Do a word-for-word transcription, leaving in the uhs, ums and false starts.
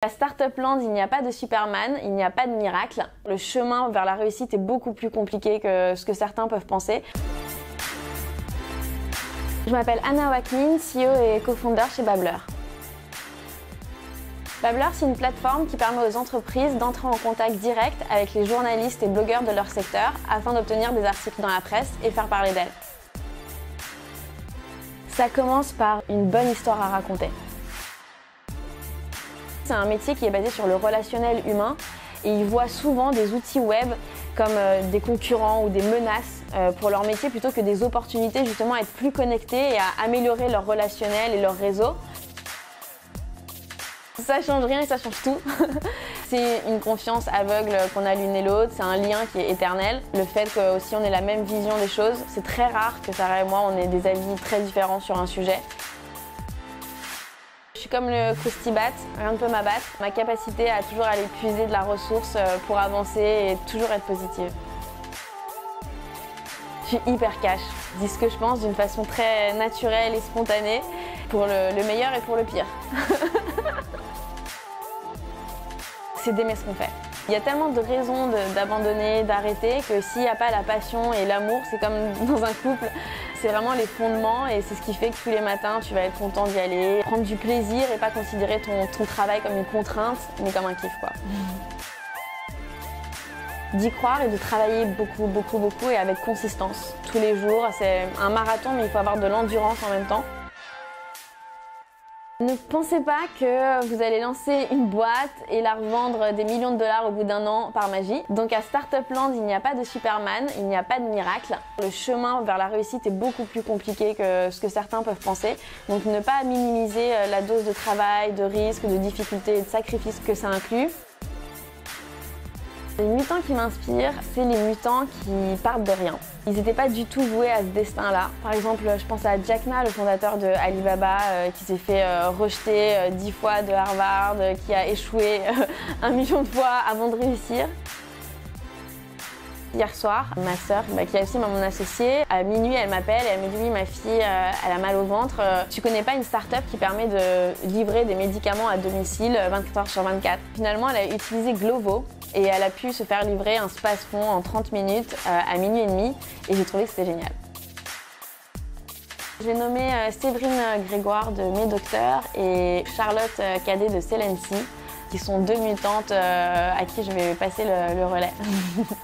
À Startup Land, il n'y a pas de Superman, il n'y a pas de miracle. Le chemin vers la réussite est beaucoup plus compliqué que ce que certains peuvent penser. Je m'appelle Anna Wakmin, C E O et co-founder chez Babbler. Babbler, c'est une plateforme qui permet aux entreprises d'entrer en contact direct avec les journalistes et blogueurs de leur secteur afin d'obtenir des articles dans la presse et faire parler d'elles. Ça commence par une bonne histoire à raconter. C'est un métier qui est basé sur le relationnel humain et ils voient souvent des outils web comme euh, des concurrents ou des menaces euh, pour leur métier plutôt que des opportunités justement à être plus connectés et à améliorer leur relationnel et leur réseau. Ça change rien et ça change tout. C'est une confiance aveugle qu'on a l'une et l'autre, c'est un lien qui est éternel. Le fait qu'aussi on ait la même vision des choses, c'est très rare que Sarah et moi on ait des avis très différents sur un sujet. Je suis comme le Koustibat, rien ne peut m'abattre. Ma capacité à toujours aller puiser de la ressource pour avancer et toujours être positive. Je suis hyper cash. Je dis ce que je pense d'une façon très naturelle et spontanée, pour le, le meilleur et pour le pire. C'est d'aimer ce qu'on fait. Il y a tellement de raisons d'abandonner, d'arrêter, que s'il n'y a pas la passion et l'amour, c'est comme dans un couple, c'est vraiment les fondements et c'est ce qui fait que tous les matins, tu vas être content d'y aller, prendre du plaisir et pas considérer ton, ton travail comme une contrainte, mais comme un kiff, quoi. D'y croire et de travailler beaucoup, beaucoup, beaucoup et avec consistance. Tous les jours, c'est un marathon, mais il faut avoir de l'endurance en même temps. Ne pensez pas que vous allez lancer une boîte et la revendre des millions de dollars au bout d'un an par magie. Donc à Startup Land, il n'y a pas de Superman, il n'y a pas de miracle. Le chemin vers la réussite est beaucoup plus compliqué que ce que certains peuvent penser. Donc ne pas minimiser la dose de travail, de risques, de difficultés et de sacrifices que ça inclut. Les mutants qui m'inspirent, c'est les mutants qui partent de rien. Ils n'étaient pas du tout voués à ce destin-là. Par exemple, je pense à Jack Ma, le fondateur de Alibaba, euh, qui s'est fait euh, rejeter euh, dix fois de Harvard, euh, qui a échoué euh, un million de fois avant de réussir. Hier soir, ma sœur, bah, qui est aussi mon associée, à minuit, elle m'appelle et elle me dit « Oui, ma fille, euh, elle a mal au ventre. Euh, tu connais pas une start-up qui permet de livrer des médicaments à domicile vingt-quatre heures sur vingt-quatre ?» Finalement, elle a utilisé Glovo et elle a pu se faire livrer un Spasfon en trente minutes euh, à minuit et demi et j'ai trouvé que c'était génial. J'ai nommé euh, Séverine Grégoire de Mes Docteurs et Charlotte euh, Cadet de Celency, qui sont deux mutantes euh, à qui je vais passer le, le relais.